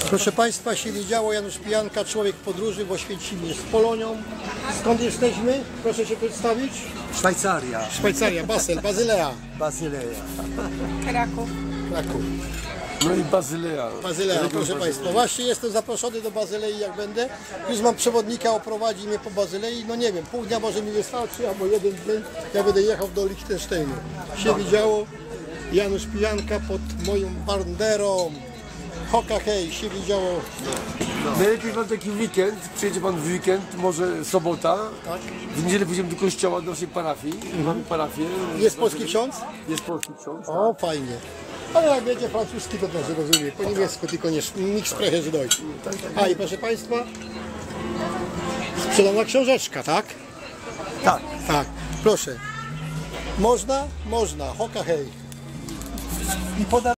Proszę Państwa, się wiedziało, Janusz Pijanka, człowiek podróży w Oświęcimie z Polonią. Skąd jesteśmy? Proszę się przedstawić. Szwajcaria. Szwajcaria, Bazylea. Bazylea. Kraków. Kraków. No i Bazylea. Bazylea, proszę Państwa. Właśnie jestem zaproszony do Bazylei, jak będę. Już mam przewodnika, oprowadzi mnie po Bazylei. No nie wiem, pół dnia może mi wystarczy, albo jeden dzień. Ja będę jechał do Liechtensteinu. Się widziało, Janusz Pijanka pod moją banderą. Hoka hej, się widziało. Najlepiej pan taki weekend, przyjedzie pan w weekend, może sobota. Tak. W niedzielę pójdziemy do kościoła, do naszej parafii. Mamy parafię. Jest polski ksiądz? Jest polski ksiądz. O, fajnie. Ale jak wiecie, francuski to też rozumie. Po niemiecku tylko nie nikt spreche z Deutsch. A i proszę Państwa, sprzedana książeczka, tak? Tak. Tak, proszę. Można? Można. Hoka hej. I poda